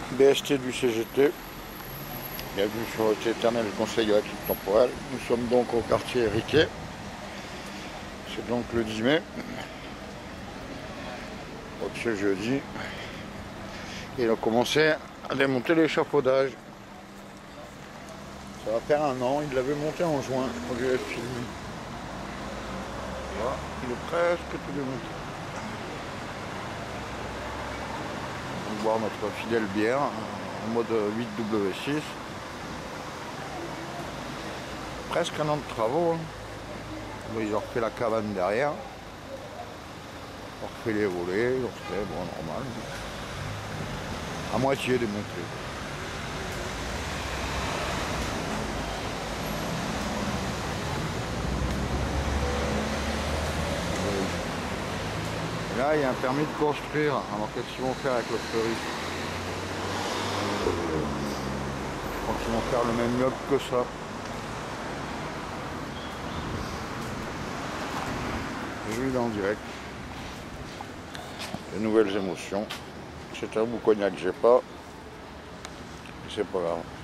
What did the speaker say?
BST du CGT. Bienvenue sur votre éternel conseil gratuit temporel. Nous sommes donc au quartier Riquet. C'est donc le 10 mai. Donc ce jeudi. Et ils ont commencé à démonter l'échafaudage. Ça va faire 1 an. Ils l'avaient monté en juin quand je l'ai filmé. Voilà, il est presque tout démonté. On va boire notre fidèle bière en mode 8W6. Presque 1 an de travaux. Bon, ils ont refait la cabane derrière. Ils ont refait les volets. Ils ont refait, bon, normal. À moitié démonté. Et là, il y a un permis de construire. Alors, qu'est-ce qu'ils vont faire avec le fleuriste? Je crois qu'ils vont faire le même meuble que ça. J'ai vu en direct. De nouvelles émotions. C'est un boucognac que j'ai pas. C'est pas grave.